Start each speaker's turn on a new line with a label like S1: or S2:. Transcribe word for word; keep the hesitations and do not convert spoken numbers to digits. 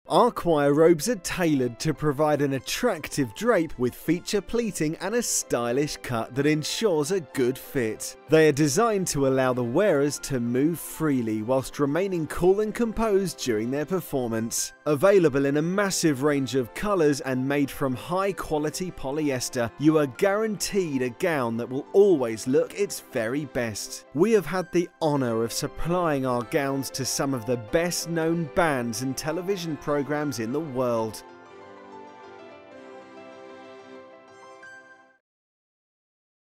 S1: Our choir robes are tailored to provide an attractive drape with feature pleating and a stylish cut that ensures a good fit. They are designed to allow the wearers to move freely whilst remaining cool and composed during their performance. Available in a massive range of colours and made from high quality polyester, you are guaranteed a gown that will always look its very best. We have had the honour of supplying our gowns to some of the best known bands and television programs in the world.